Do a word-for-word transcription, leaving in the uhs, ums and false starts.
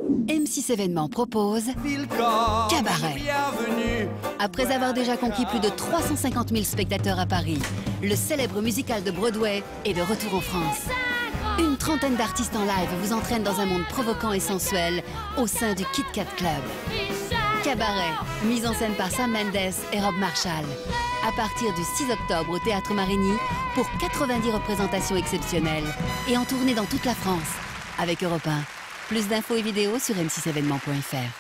M six Événements propose Cabaret. Après avoir déjà conquis plus de trois cent cinquante mille spectateurs à Paris, le célèbre musical de Broadway est de retour en France. Une trentaine d'artistes en live vous entraînent dans un monde provoquant et sensuel au sein du Kit Kat Club. Cabaret, mise en scène par Sam Mendes et Rob Marshall. À partir du six octobre au Théâtre Marigny pour quatre-vingt-dix représentations exceptionnelles et en tournée dans toute la France avec Europe un. Plus d'infos et vidéos sur m six événements point f r.